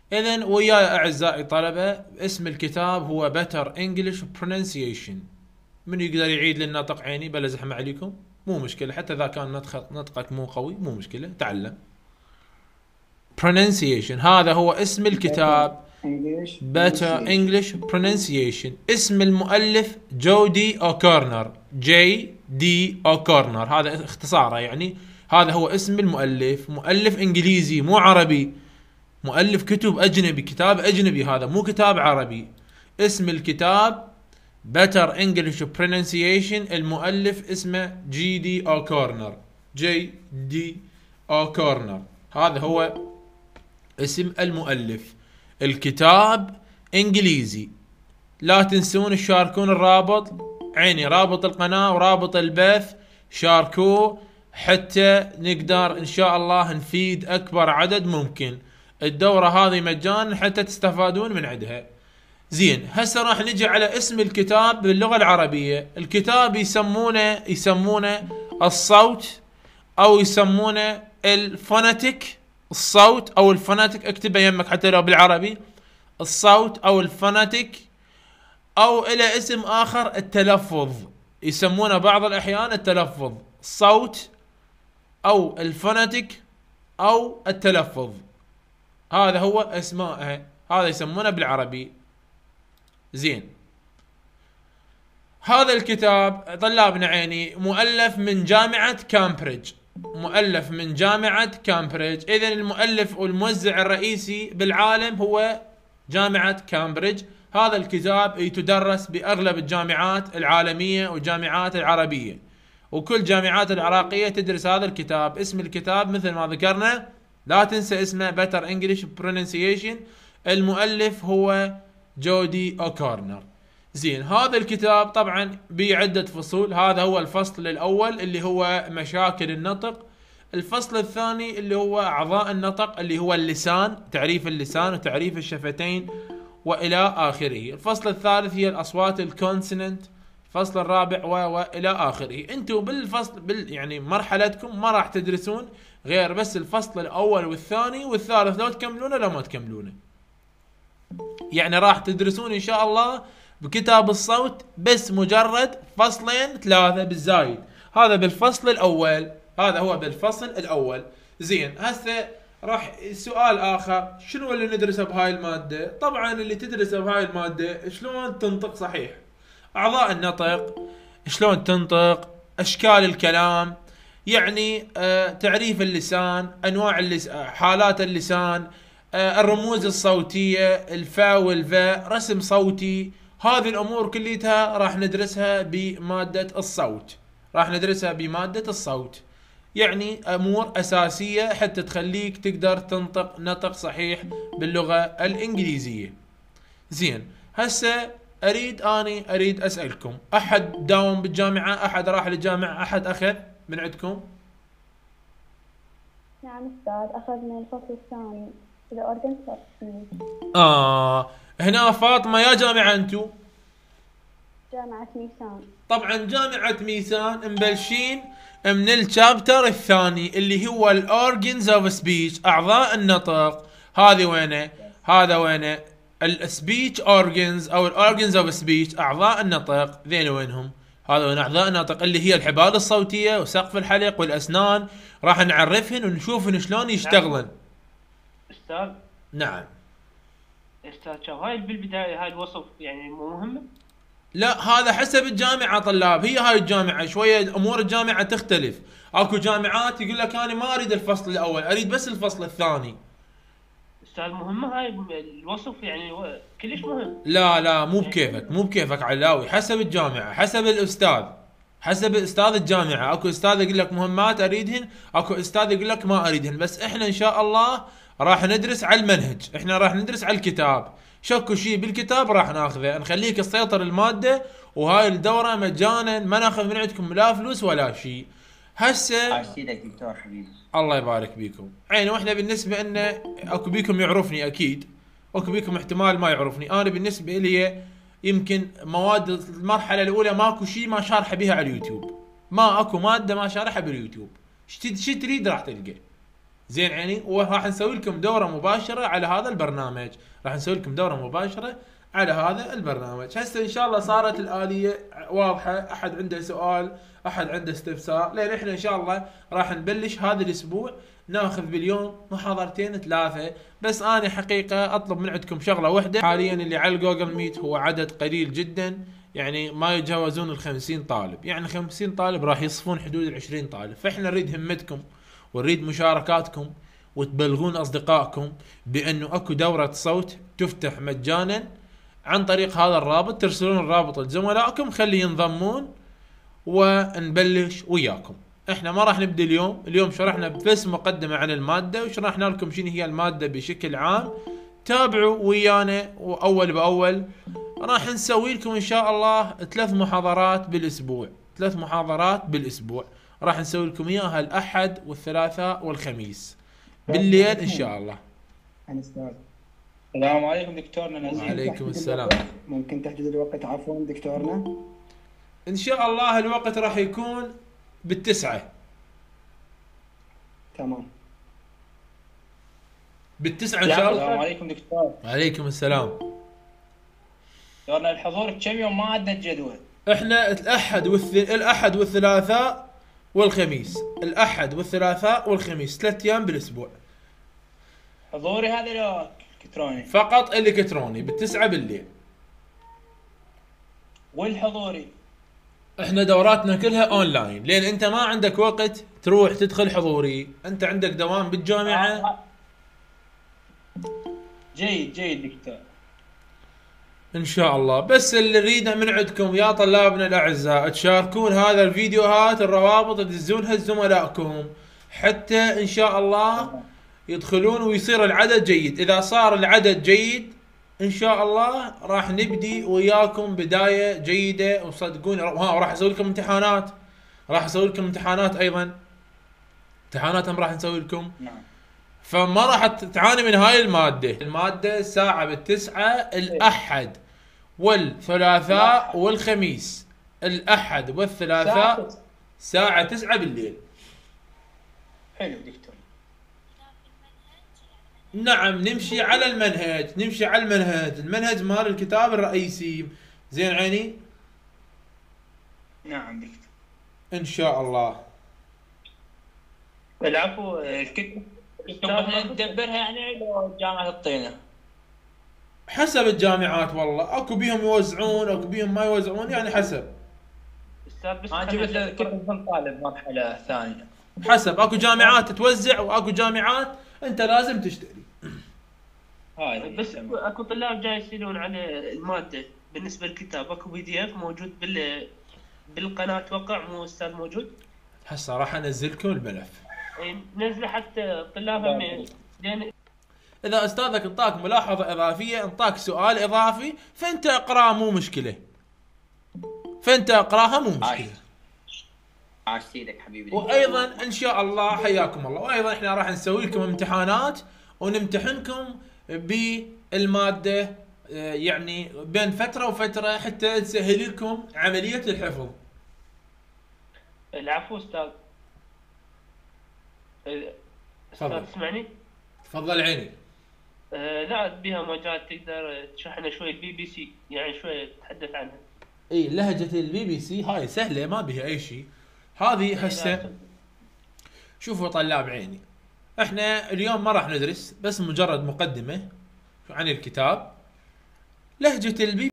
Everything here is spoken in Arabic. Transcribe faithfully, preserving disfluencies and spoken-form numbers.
اذا وياي اعزائي الطلبه، اسم الكتاب هو Better English Pronunciation. من يقدر يعيد لي النطق عيني بلا زحمه عليكم؟ مو مشكله، حتى اذا كان نطق نطقك مو قوي مو مشكله، تعلم. Pronunciation هذا هو اسم الكتاب. English Better pronunciation. English Pronunciation. اسم المؤلف جودي أوكورنر، جي دي أوكورنر، هذا اختصاره يعني. هذا هو اسم المؤلف، مؤلف إنجليزي مو عربي، مؤلف كتب أجنبي، كتاب أجنبي، هذا مو كتاب عربي. اسم الكتاب Better English Pronunciation، المؤلف اسمه جي دي أوكورنر، جي دي أوكورنر، هذا هو اسم المؤلف. الكتاب انجليزي. لا تنسون تشاركون الرابط، عيني رابط القناة ورابط البث، شاركوه حتى نقدر ان شاء الله نفيد اكبر عدد ممكن. الدورة هذه مجانا حتى تستفادون من عندها. زين، هسه راح نجي على اسم الكتاب باللغة العربية. الكتاب يسمونه يسمونه الصوت، او يسمونه الفوناتيك، الصوت او الفوناتيك، اكتبه يمك حتى لو بالعربي، الصوت او الفوناتيك، او الى اسم اخر التلفظ، يسمونه بعض الاحيان التلفظ، الصوت او الفوناتيك او التلفظ، هذا هو اسمائها، هذا يسمونه بالعربي. زين، هذا الكتاب طلابنا عيني مؤلف من جامعة كامبريدج، مؤلف من جامعة كامبريدج. إذن المؤلف والموزع الرئيسي بالعالم هو جامعة كامبريدج. هذا الكتاب يتدرس بأغلب الجامعات العالمية والجامعات العربية، وكل جامعات العراقية تدرس هذا الكتاب. اسم الكتاب مثل ما ذكرنا، لا تنسى اسمه Better English Pronunciation. المؤلف هو جودي أوكورنر. زين، هذا الكتاب طبعا بعدة فصول. هذا هو الفصل الأول اللي هو مشاكل النطق. الفصل الثاني اللي هو أعضاء النطق، اللي هو اللسان، تعريف اللسان وتعريف الشفتين وإلى آخره. الفصل الثالث هي الأصوات الكونسوننت. الفصل الرابع و وإلى آخره. أنتم بالفصل بال يعني مرحلتكم ما راح تدرسون غير بس الفصل الأول والثاني والثالث، لو تكملونه لو ما تكملونه. يعني راح تدرسون إن شاء الله بكتاب الصوت بس مجرد فصلين ثلاثة بالزايد. هذا بالفصل الأول، هذا هو بالفصل الأول. زين، هسه راح سؤال آخر، شنو اللي ندرسه بهاي المادة؟ طبعا اللي تدرسه بهاي المادة شلون تنطق صحيح، أعضاء النطق، شلون تنطق، أشكال الكلام، يعني آه تعريف اللسان، أنواع اللسان، حالات اللسان، آه الرموز الصوتية، الفاء والفاء، رسم صوتي. هذه الأمور كليتها راح ندرسها بمادة الصوت، راح ندرسها بمادة الصوت. يعني أمور أساسية حتى تخليك تقدر تنطق نطق صحيح باللغة الإنجليزية. زين، هسه أريد أني أريد أسألكم، أحد داوم بالجامعة؟ أحد راح للجامعة؟ أحد أخذ من عندكم؟ نعم أستاذ، أخذنا الفصل الثاني إذا أردن فصل. آه هنا فاطمة، يا جامعة أنتو؟ جامعة ميسان. طبعا جامعة ميسان مبلشين من الشابتر الثاني اللي هو الأورجنز اوف سبيتش، أعضاء النطق. هذه وينه؟ هذا وينه؟ السبيتش اورجنز او الاورجنز اوف سبيتش، اعضاء النطق. ذين وينهم؟ هذا وين اعضاء النطق، اللي هي الحبال الصوتيه وسقف الحلق والاسنان. راح نعرفهن ونشوفهن شلون يشتغلن. استاذ. نعم استاذ، شو هاي بالبدايه هاي الوصف يعني مو مهمه؟ لا، هذا حسب الجامعه طلاب. هي هاي الجامعه شويه امور الجامعه تختلف. اكو جامعات يقول لك انا ما اريد الفصل الاول، اريد بس الفصل الثاني. استاذ مهمه هاي الوصف يعني كلش مهم. لا لا، مو بكيفك، مو بكيفك علاوي، حسب الجامعه، حسب الاستاذ، حسب استاذ الجامعه. اكو استاذ يقول لك مهمات اريدهن، اكو استاذ يقول لك ما اريدهن. بس احنا ان شاء الله راح ندرس على المنهج، احنا راح ندرس على الكتاب. شكو شيء بالكتاب راح ناخذه، نخليك تسيطر الماده. وهاي الدوره مجانا، ما ناخذ من عندكم لا فلوس ولا شيء. هسه عاشيدك دكتور حبيبي، الله يبارك بيكم. عيني، واحنا بالنسبه ان اكو بيكم يعرفني اكيد، اكو بيكم احتمال ما يعرفني. انا بالنسبه لي يمكن مواد المرحله الاولى ماكو شيء ما شارحه بها على اليوتيوب، ما اكو ماده ما شارحها باليوتيوب. شي تريد راح تلقى. زين عيني. وراح نسوي لكم دوره مباشره على هذا البرنامج، راح نسوي لكم دوره مباشره على هذا البرنامج. هسه ان شاء الله صارت الاليه واضحه، احد عنده سؤال، احد عنده استفسار، لان احنا ان شاء الله راح نبلش هذا الاسبوع ناخذ باليوم محاضرتين ثلاثه. بس انا حقيقه اطلب من عندكم شغله واحده، حاليا اللي على الجوجل ميت هو عدد قليل جدا، يعني ما يتجاوزون ال خمسين طالب، يعني خمسين طالب راح يصفون حدود ال عشرين طالب. فاحنا نريد همتكم ونريد مشاركاتكم، وتبلغون اصدقائكم بانه اكو دوره صوت تفتح مجانا عن طريق هذا الرابط، ترسلون الرابط لزملائكم خلي ينضمون ونبلش وياكم. احنا ما راح نبدا اليوم، اليوم شرحنا بس مقدمه عن الماده وشرحنا لكم شنو هي الماده بشكل عام. تابعوا ويانا واول باول. راح نسوي لكم ان شاء الله ثلاث محاضرات بالاسبوع، ثلاث محاضرات بالاسبوع راح نسوي لكم اياها الاحد والثلاثاء والخميس بالليل ان شاء الله. السلام عليكم دكتورنا نزيل. وعليكم السلام. ممكن تحدد الوقت عفوا دكتورنا؟ ان شاء الله الوقت راح يكون بالتسعة. تمام. بالتسعة ان شاء الله. السلام عليكم دكتور. وعليكم السلام. دكتورنا الحضور بكم يوم ما عندنا الجدول؟ احنا الاحد والث... الاحد والثلاثاء والخميس، الاحد والثلاثاء والخميس، ثلاث ايام بالاسبوع. حضوري هذا لو الكتروني؟ فقط الكتروني بالتسعة بالليل. والحضوري؟ احنا دوراتنا كلها اونلاين، لان انت ما عندك وقت تروح تدخل حضوري، انت عندك دوام بالجامعة. آه. جيد جيد دكتور. ان شاء الله. بس اللي نريده من عندكم يا طلابنا الاعزاء تشاركون هذا الفيديوهات، الروابط تدزونها لزملائكم حتى ان شاء الله يدخلون ويصير العدد جيد. اذا صار العدد جيد ان شاء الله راح نبدي وياكم بدايه جيده، وصدقوني ها راح اسوي لكم امتحانات، راح اسوي لكم امتحانات ايضا، امتحاناتهم راح نسوي لكم. نعم. فما راح تعاني من هاي الماده. الماده ساعه بالتسعة الاحد والثلاثاء والخميس، الاحد والثلاثاء ساعه تسعة بالليل. حلو دكتور. نعم نمشي على المنهج، نمشي على المنهج، المنهج مال الكتاب الرئيسي. زين عيني؟ نعم دكتور. ان شاء الله. العفو. الكتب احنا ندبرها يعني لو جامعة الطينة؟ حسب الجامعات والله، اكو بيهم يوزعون اكو بيهم ما يوزعون، يعني حسب. استاذ بس ما جبت الكتب من طالب مرحلة ثانية. حسب، اكو جامعات توزع واكو جامعات انت لازم تشتري. هاي بس اكو طلاب جاي يسالون على الماده بالنسبه للكتاب، اكو بي دي اف موجود بال بالقناه اتوقع، مو استاذ موجود؟ هسه راح انزل لكم الملف. اي نزله حتى طلابهم، لان اذا استاذك انطاك ملاحظه اضافيه، انطاك سؤال اضافي، فانت اقراه مو مشكله. فانت اقراها مو مشكله. عاش سيدك حبيبي. وايضا ان شاء الله حياكم الله، وايضا احنا راح نسوي لكم امتحانات ونمتحنكم بالماده يعني بين فتره وفتره حتى تسهل لكم عمليه الحفظ. العفو استاذ. استاذ تسمعني؟ تفضل عيني. آه لا بها مجال تقدر تشرح لنا شوي البي بي سي، يعني شوي تتحدث عنها. اي لهجه البي بي سي هاي سهله ما بها اي شيء. هذه هسه شوفوا طلاب عيني، احنا اليوم ما راح ندرس، بس مجرد مقدمه عن الكتاب. لهجه البي